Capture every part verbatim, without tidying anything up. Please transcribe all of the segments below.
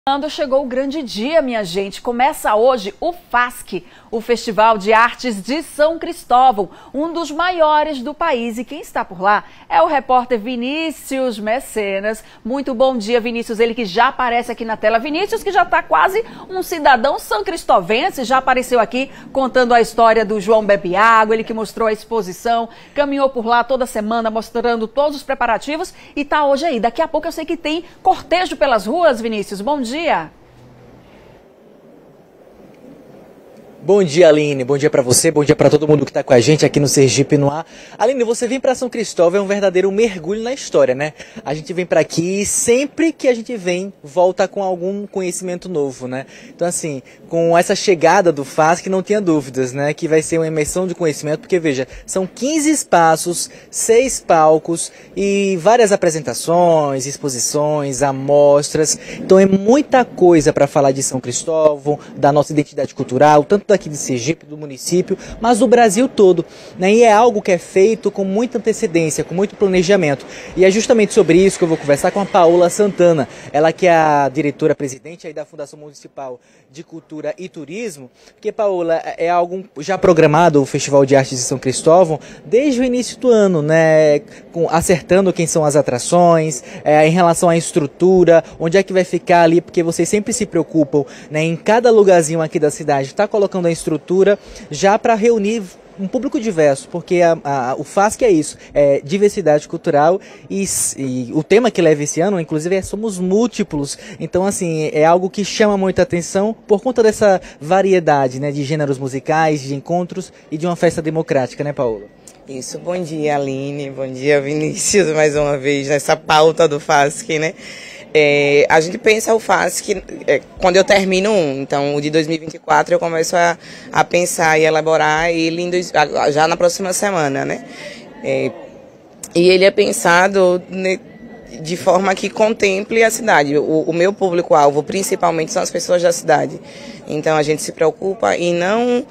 Chegou o grande dia, minha gente. Começa hoje o FASC, o Festival de Artes de São Cristóvão, um dos maiores do país. E quem está por lá é o repórter Vinícius Mecenas. Muito bom dia, Vinícius. Ele que já aparece aqui na tela. Vinícius, que já está quase um cidadão são cristovense, já apareceu aqui contando a história do João Bebe Água. Ele que mostrou a exposição, caminhou por lá toda semana mostrando todos os preparativos e está hoje aí. Daqui a pouco eu sei que tem cortejo pelas ruas, Vinícius. Bom dia. Dia. Bom dia, Aline. Bom dia para você, bom dia para todo mundo que está com a gente aqui no Sergipe no Ar. Aline, você vem para São Cristóvão, é um verdadeiro mergulho na história, né? A gente vem para aqui e sempre que a gente vem, volta com algum conhecimento novo, né? Então, assim, com essa chegada do FASC, não tenha dúvidas, né? Que vai ser uma imersão de conhecimento, porque, veja, são quinze espaços, seis palcos e várias apresentações, exposições, amostras. Então, é muita coisa para falar de São Cristóvão, da nossa identidade cultural, tanto daqui de Sergipe, do município, mas do Brasil todo, né? E é algo que é feito com muita antecedência, com muito planejamento. E é justamente sobre isso que eu vou conversar com a Paola Santana, ela que é a diretora-presidente aí da Fundação Municipal de Cultura e Turismo, porque, Paola, é algo já programado, o Festival de Artes de São Cristóvão, desde o início do ano, né? Com, acertando quem são as atrações, é, em relação à estrutura, onde é que vai ficar ali, porque vocês sempre se preocupam, né, em cada lugarzinho aqui da cidade, tá colocando a estrutura já para reunir um público diverso, porque a, a, o FASC é isso, é diversidade cultural e, e o tema que leva esse ano, inclusive, é Somos Múltiplos. Então, assim, é algo que chama muita atenção por conta dessa variedade, né, de gêneros musicais, de encontros e de uma festa democrática, né, Paola? Isso, bom dia, Aline, bom dia, Vinícius, mais uma vez nessa pauta do FASC, né? É, a gente pensa o FASC é, quando eu termino um, então o de dois mil e vinte e quatro eu começo a, a pensar e elaborar ele em dois, já na próxima semana, né? É, e ele é pensado ne, de forma que contemple a cidade. O, o meu público-alvo principalmente são as pessoas da cidade, então a gente se preocupa em não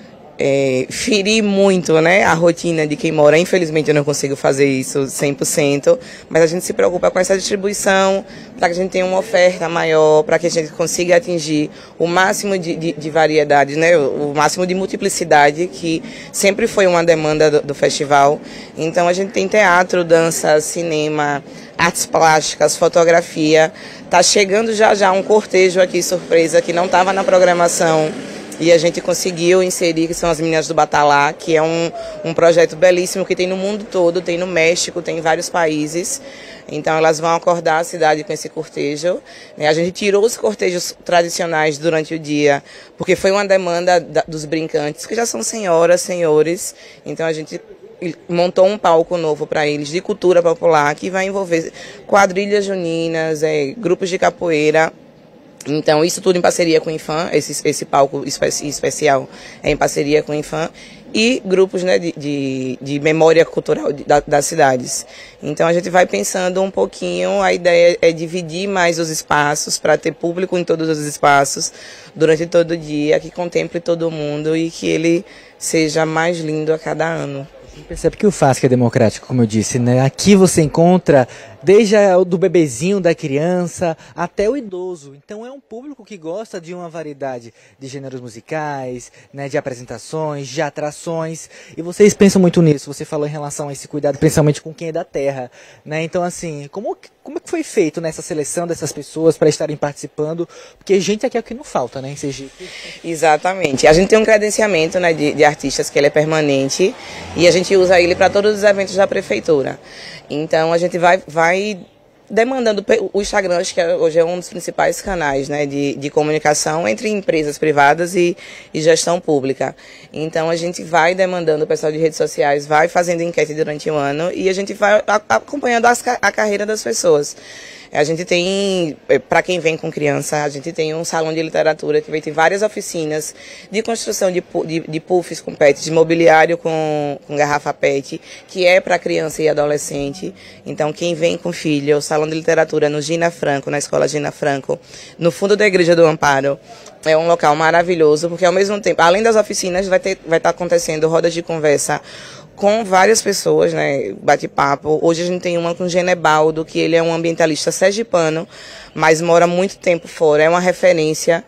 É, ferir muito, né, a rotina de quem mora. Infelizmente eu não consigo fazer isso cem por cento, mas a gente se preocupa com essa distribuição para que a gente tenha uma oferta maior, para que a gente consiga atingir o máximo de, de, de variedade, né, o, o máximo de multiplicidade, que sempre foi uma demanda do, do festival. Então a gente tem teatro, dança, cinema, artes plásticas, fotografia. Tá chegando já já um cortejo aqui surpresa que não estava na programação e a gente conseguiu inserir, que são as Meninas do Batalá, que é um, um projeto belíssimo que tem no mundo todo, tem no México, tem em vários países. Então elas vão acordar a cidade com esse cortejo. A gente tirou os cortejos tradicionais durante o dia, porque foi uma demanda da, dos brincantes, que já são senhoras, senhores. Então a gente montou um palco novo para eles, de cultura popular, que vai envolver quadrilhas juninas, é, grupos de capoeira. Então, isso tudo em parceria com o IFAM, esse, esse palco espe- especial é em parceria com o IFAM, e grupos, né, de, de, de memória cultural de, da, das cidades. Então, a gente vai pensando um pouquinho, a ideia é dividir mais os espaços, para ter público em todos os espaços, durante todo o dia, que contemple todo mundo e que ele seja mais lindo a cada ano. Percebe que o FASC é democrático, como eu disse, né? Aqui você encontra desde o do bebezinho, da criança, até o idoso. Então é um público que gosta de uma variedade de gêneros musicais, né, de apresentações, de atrações. E vocês pensam muito nisso. Você falou em relação a esse cuidado, principalmente com quem é da terra, né? Então, assim, como, como é que foi feito nessa seleção dessas pessoas para estarem participando? Porque gente aqui é o que não falta, né, em Sergipe? Exatamente. A gente tem um credenciamento, né, de, de artistas que ele é permanente e a gente usa ele para todos os eventos da prefeitura. Então a gente vai, vai demandando o Instagram, acho que hoje é um dos principais canais, né, de, de comunicação entre empresas privadas e, e gestão pública. Então a gente vai demandando, o pessoal de redes sociais vai fazendo enquete durante o ano e a gente vai a, acompanhando as, a carreira das pessoas. A gente tem, para quem vem com criança, a gente tem um salão de literatura que vai ter várias oficinas de construção de, de, de puffs com pet, de mobiliário com, com garrafa pet, que é para criança e adolescente. Então, quem vem com filho, o salão de literatura no Gina Franco, na escola Gina Franco, no fundo da Igreja do Amparo. É um local maravilhoso, porque ao mesmo tempo, além das oficinas, vai ter, vai estar acontecendo rodas de conversa com várias pessoas, né, bate-papo. Hoje a gente tem uma com o Genebaldo, que ele é um ambientalista sergipano, mas mora muito tempo fora, é uma referência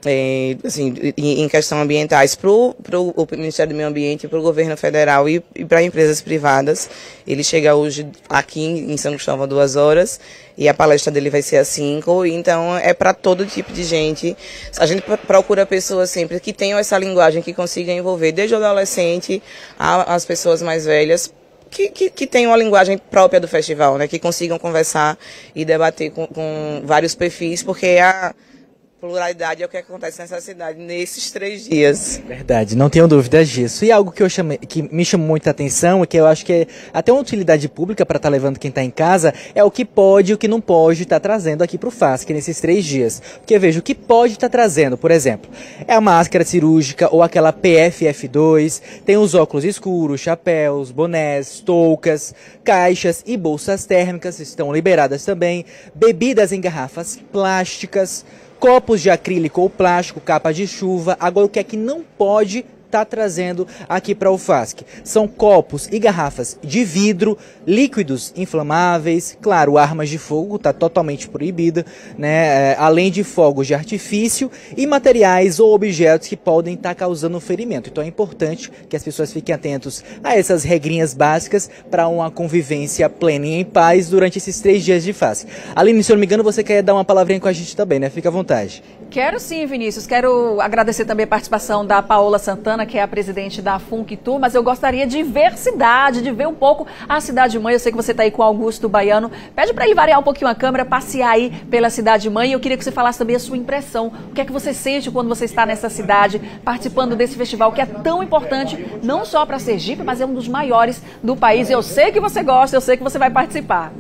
é, assim, em questão ambientais para o Ministério do Meio Ambiente, para o governo federal e, e para empresas privadas. Ele chega hoje aqui em São Cristóvão duas horas e a palestra dele vai ser às cinco, então é para todo tipo de gente. A gente procura pessoas sempre que tenham essa linguagem, que consigam envolver desde o adolescente às pessoas mais velhas, Que, que, que tenham a linguagem própria do festival, né? Que consigam conversar e debater com, com vários perfis, porque a pluralidade é o que acontece nessa cidade nesses três dias. Verdade, não tenho dúvidas disso. E algo que, eu chamei, que me chamou muita atenção e que eu acho que é até uma utilidade pública para estar tá levando quem está em casa é o que pode e o que não pode estar tá trazendo aqui para o FASC nesses três dias. Porque veja, o que pode estar tá trazendo, por exemplo, é a máscara cirúrgica ou aquela P F F dois, tem os óculos escuros, chapéus, bonés, toucas, caixas e bolsas térmicas estão liberadas também, bebidas em garrafas plásticas, copos de acrílico ou plástico, capa de chuva. Agora, o que é que não pode estar tá trazendo aqui para o FASC? São copos e garrafas de vidro, líquidos inflamáveis, claro, armas de fogo, está totalmente proibida, né? Além de fogos de artifício e materiais ou objetos que podem estar tá causando ferimento. Então é importante que as pessoas fiquem atentos a essas regrinhas básicas para uma convivência plena e em paz durante esses três dias de FASC. Aline, se eu não me engano, você quer dar uma palavrinha com a gente também, né? Fica à vontade. Quero sim, Vinícius. Quero agradecer também a participação da Paola Santana, que é a presidente da FUNCTUR, mas eu gostaria de ver cidade, de ver um pouco a cidade-mãe. Eu sei que você está aí com o Augusto Baiano. Pede para ele variar um pouquinho a câmera, passear aí pela cidade-mãe. Eu queria que você falasse também a sua impressão. O que é que você sente quando você está nessa cidade, participando desse festival que é tão importante, não só para Sergipe, mas é um dos maiores do país. Eu sei que você gosta, eu sei que você vai participar.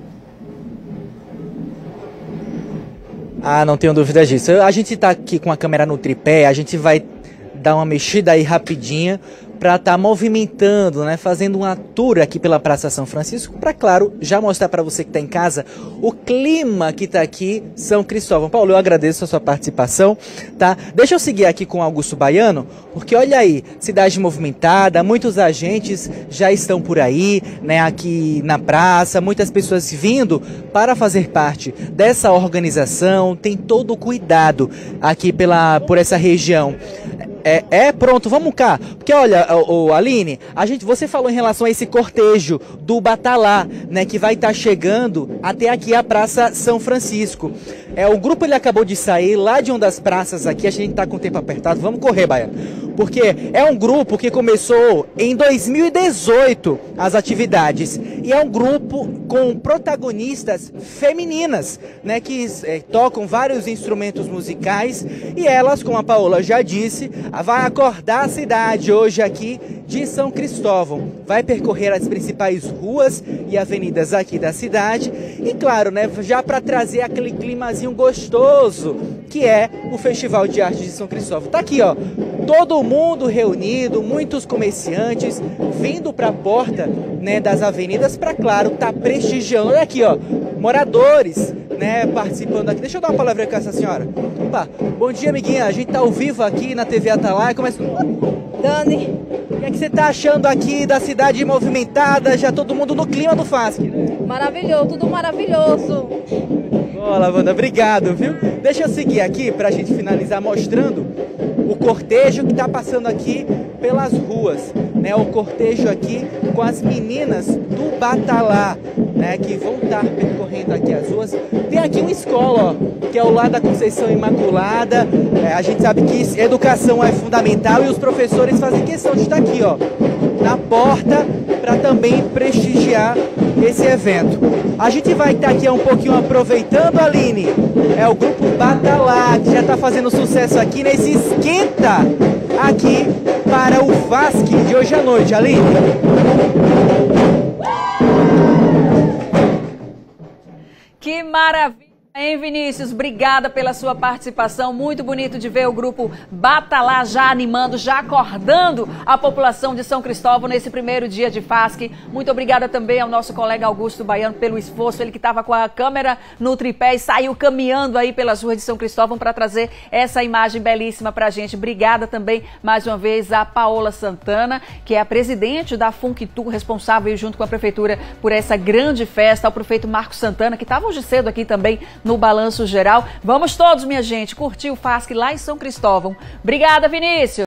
Ah, não tenho dúvida disso. A gente está aqui com a câmera no tripé, a gente vai dar uma mexida aí rapidinha para estar tá movimentando, né, fazendo uma tour aqui pela Praça São Francisco, para, claro, já mostrar para você que está em casa o clima que está aqui São Cristóvão. Paulo, eu agradeço a sua participação, tá? Deixa eu seguir aqui com o Augusto Baiano, porque olha aí, cidade movimentada, muitos agentes já estão por aí, né, aqui na praça, muitas pessoas vindo para fazer parte dessa organização, tem todo o cuidado aqui pela, por essa região. É, é, pronto, vamos cá. Porque olha, o, o Aline, a gente, você falou em relação a esse cortejo do Batalá, né, que vai estar tá chegando até aqui a Praça São Francisco. É, o grupo ele acabou de sair lá de uma das praças aqui, a gente tá com o tempo apertado, vamos correr, Baiano. Porque é um grupo que começou em dois mil e dezoito as atividades. E é um grupo com protagonistas femininas, né, que é, tocam vários instrumentos musicais. E elas, como a Paola já disse, vai acordar a cidade hoje aqui de São Cristóvão. Vai percorrer as principais ruas e avenidas aqui da cidade. E claro, né, já para trazer aquele climazinho gostoso que é o Festival de Arte de São Cristóvão. Tá aqui, ó, todo mundo reunido, muitos comerciantes vindo para a porta, né, das avenidas para, claro, tá prestigiando. Olha aqui, ó, moradores, né, participando aqui. Deixa eu dar uma palavra com essa senhora. Opa, bom dia, amiguinha. A gente tá ao vivo aqui na T V Atalaia. Começa... Dani. O que é que você tá achando aqui da cidade movimentada, já todo mundo no clima do FASC, né? Maravilhoso, tudo maravilhoso. Boa, Wanda, obrigado, viu? Deixa eu seguir aqui pra gente finalizar mostrando o cortejo que tá passando aqui pelas ruas, né? O cortejo aqui com as meninas do Batalá, né? Que vão estar percorrendo aqui as ruas. Tem aqui uma escola, ó, que é o lado da Conceição Imaculada. É, a gente sabe que educação é fundamental e os professores fazem questão de estar aqui, ó, na porta, para também prestigiar esse evento. A gente vai estar aqui um pouquinho aproveitando, Aline, é o grupo Batalá, que já está fazendo sucesso aqui nesse esquenta aqui para o FASC de hoje à noite, Aline. Que maravilha! Hein, Vinícius, obrigada pela sua participação, muito bonito de ver o grupo Batalá já animando, já acordando a população de São Cristóvão nesse primeiro dia de FASC. Muito obrigada também ao nosso colega Augusto Baiano pelo esforço, ele que estava com a câmera no tripé e saiu caminhando aí pelas ruas de São Cristóvão para trazer essa imagem belíssima para a gente. Obrigada também, mais uma vez, a Paola Santana, que é a presidente da FUNCTUR, responsável junto com a prefeitura por essa grande festa, ao prefeito Marcos Santana, que estava hoje cedo aqui também no Balanço Geral. Vamos todos, minha gente, curtir o FASC lá em São Cristóvão. Obrigada, Vinícius!